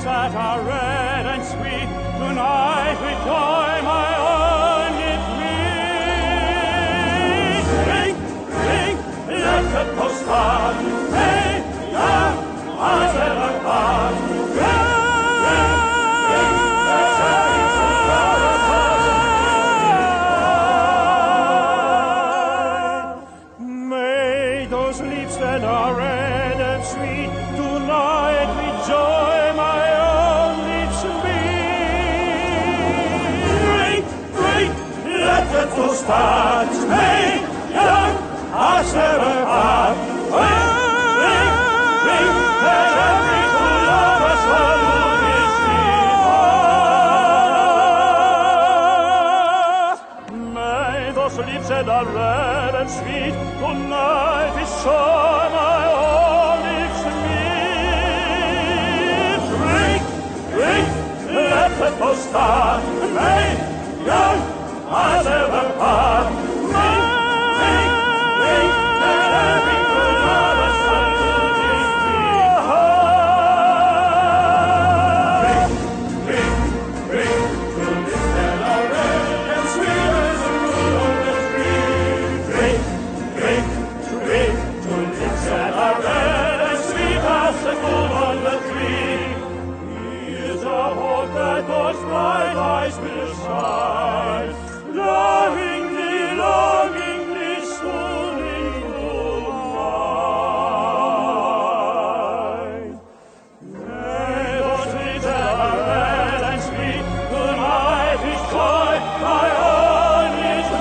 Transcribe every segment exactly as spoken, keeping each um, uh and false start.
lips that are red and sweet, tonight with joy my own lips meet. Drink, drink, let the toast start, hey, young, as ever part. Drink, drink, drink, let's have some glorious May those lips that are red and sweet, tonight with joy my own lips meet. Drink, drink, let the toast start, hey, young, as ever part. Drink, drink, let every true lover salute his sweetheart. May those lips that are red and sweet, tonight with joy my own lips meet. Drink, drink, let the toast start, may young as ever part. Drink, drink, drink, let every true lover salute his sweetheart. Drink, drink, drink, to lips that are red and sweet as the fruit of the tree. Drink, drink, drink, to lips that are red and sweet as the fruit on the tree. Here's a hope that those bright eyes will shine, lovingly, longingly soon into mine. May those lips that are red and sweet, tonight with joy my own lips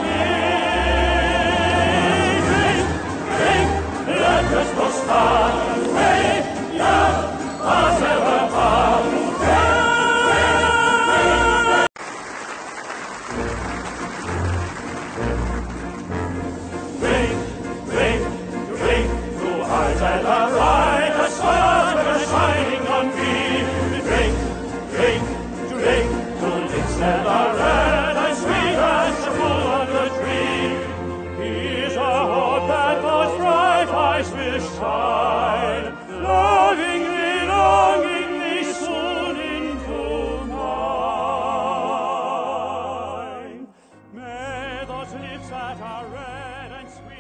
meet. Drink, drink, let us go start, hey, young, as ever part. Drink, drink, drink, through eyes that are bright as stars that are shining on me. Drink, drink, drink, to lips that are red and sweet as the fruit on the tree. Here's a hope that those bright eyes will shine, lovingly, longingly soon into mine. May those lips that are red and sweet